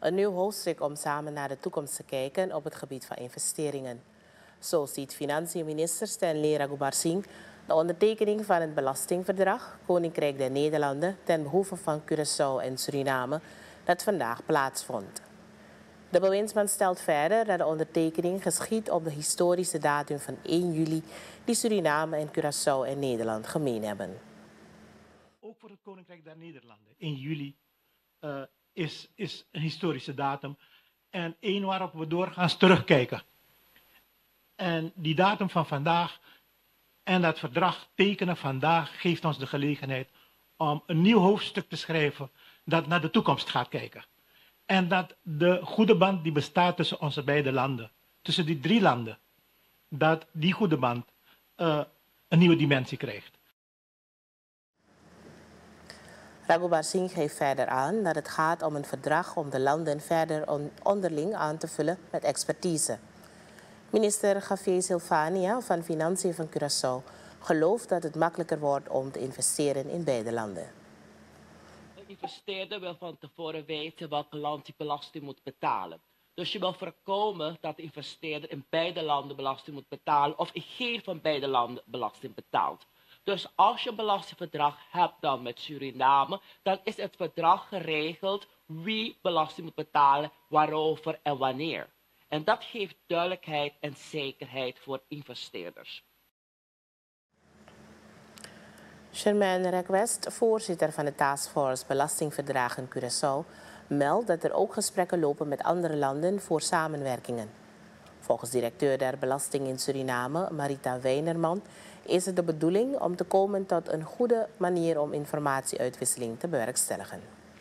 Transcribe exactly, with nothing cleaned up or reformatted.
Een nieuw hoofdstuk om samen naar de toekomst te kijken op het gebied van investeringen. Zo ziet financiën-minister Stanley Raghoubarsingh de ondertekening van het belastingverdrag Koninkrijk der Nederlanden ten behoeve van Curaçao en Suriname dat vandaag plaatsvond. De bewindsman stelt verder dat de ondertekening geschiet op de historische datum van één juli die Suriname en Curaçao en Nederland gemeen hebben. Ook voor het Koninkrijk der Nederlanden één juli uh, is, is een historische datum en één waarop we doorgaans terugkijken. En die datum van vandaag en dat verdrag tekenen vandaag geeft ons de gelegenheid om een nieuw hoofdstuk te schrijven dat naar de toekomst gaat kijken. En dat de goede band die bestaat tussen onze beide landen, tussen die drie landen, dat die goede band uh, een nieuwe dimensie krijgt. Raghoubarsingh geeft verder aan dat het gaat om een verdrag om de landen verder on onderling aan te vullen met expertise. Minister Javier Silvania van Financiën van Curaçao gelooft dat het makkelijker wordt om te investeren in beide landen. De investeerder wil van tevoren weten welk land die belasting moet betalen. Dus je wil voorkomen dat de investeerder in beide landen belasting moet betalen of in geen van beide landen belasting betaalt. Dus als je een belastingverdrag hebt dan met Suriname, dan is het verdrag geregeld wie belasting moet betalen, waarover en wanneer. En dat geeft duidelijkheid en zekerheid voor investeerders. Germaine Request, voorzitter van de Taskforce Belastingverdragen Curaçao, meldt dat er ook gesprekken lopen met andere landen voor samenwerkingen. Volgens directeur der Belasting in Suriname, Marita Weinerman, is het de bedoeling om te komen tot een goede manier om informatieuitwisseling te bewerkstelligen.